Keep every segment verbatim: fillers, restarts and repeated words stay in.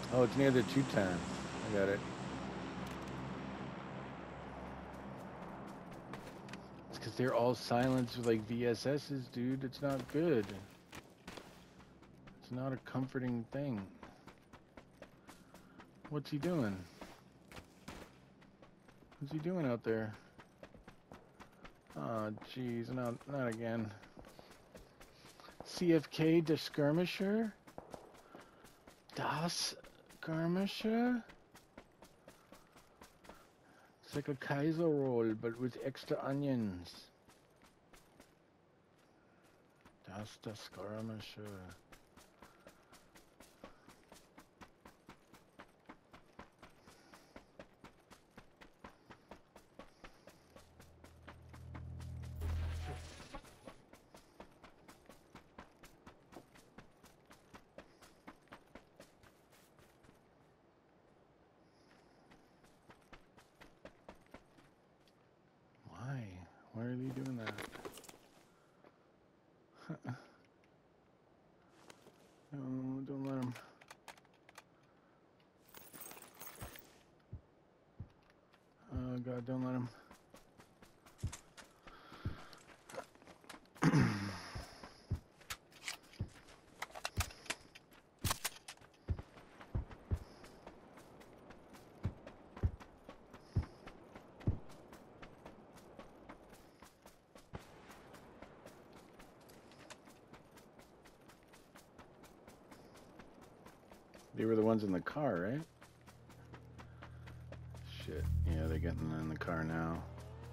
Oh, it's near the Chutan. I got it. It's because they're all silenced with like V S Ss, dude. It's not good. It's not a comforting thing. What's he doing? What's he doing out there? Oh, jeez, not not again. C F K, der Skirmisher? Das Skirmisher? It's like a Kaiser roll, but with extra onions. Das der Skirmisher. Why? Why are they doing that? No, don't let him. Oh God, don't let him. They were the ones in the car, right? Shit. Yeah, they're getting in the car now.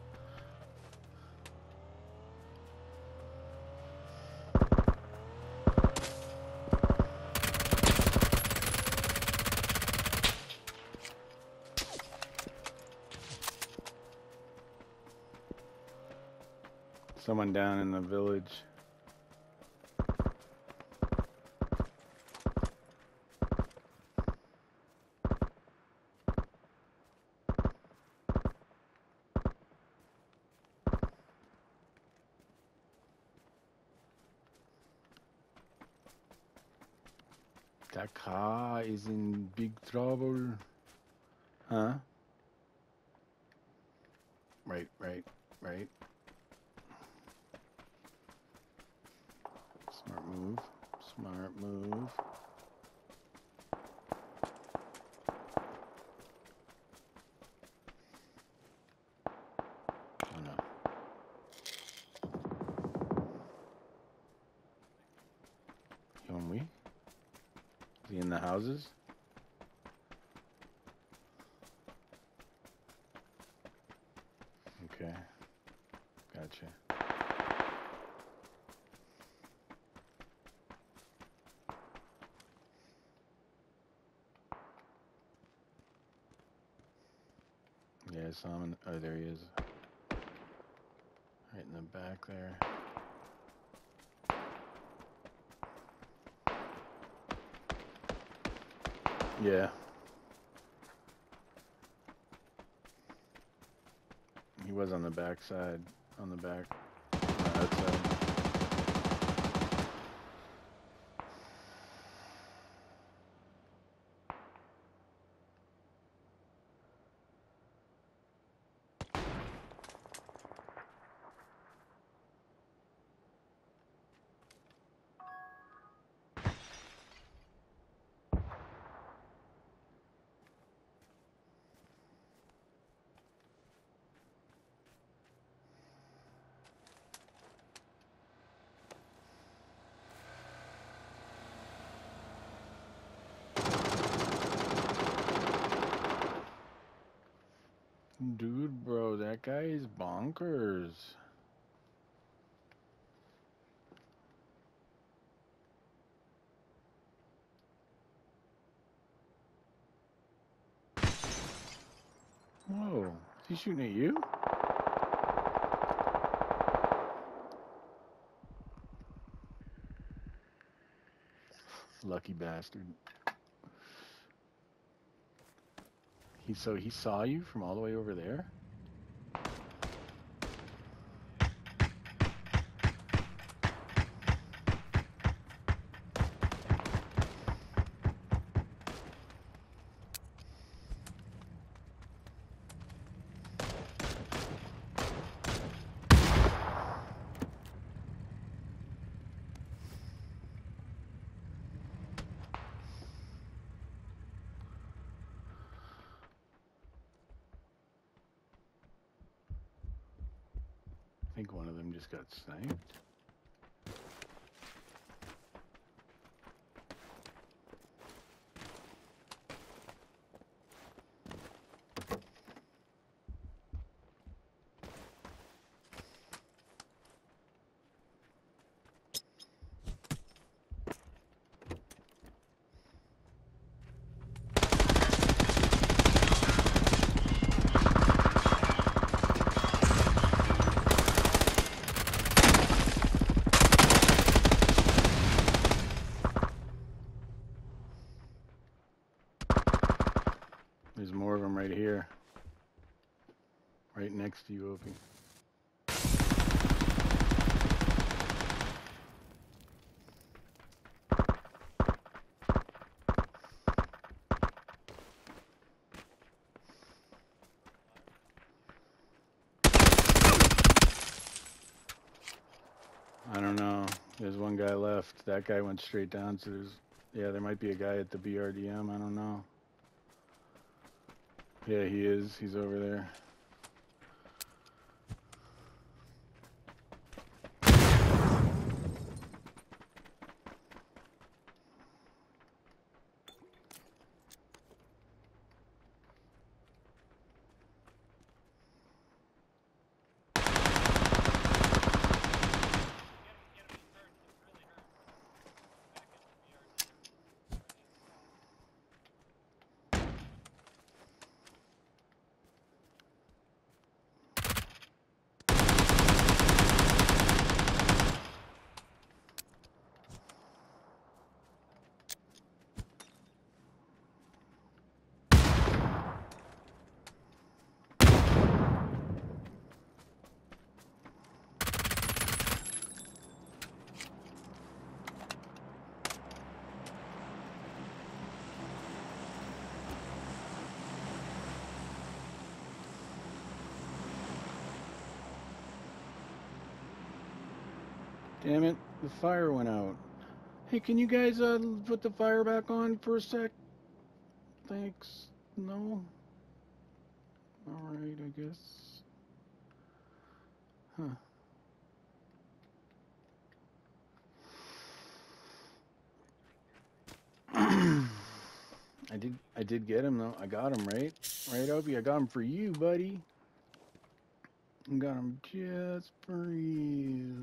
Someone down in the village. That car is in big trouble. Huh? Right, right, right. Smart move. Smart move. Oh no. Can we? Is he in the houses? Okay. Gotcha. Yeah, I saw him. In, oh, there he is. Right in the back there. Yeah. He was on the back side. On the back. On the outside. Dude, bro, that guy is bonkers. Whoa, is he shooting at you? Lucky bastard. He so he saw you from all the way over there? think one of them just got sniped. There's more of them right here. Right next to you, Opie. I don't know. There's one guy left. That guy went straight down, so there's... Yeah, there might be a guy at the B R D M. I don't know. Yeah, he is. He's over there. Damn it, the fire went out. Hey, can you guys uh, put the fire back on for a sec? Thanks. No? Alright, I guess. Huh. I did I did get him though. I got him, right? Right, Opie? I got him for you, buddy. I got him just for you.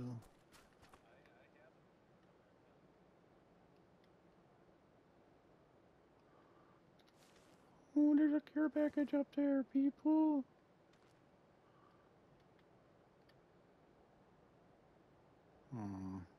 Oh, there's a care package up there, people. Hmm.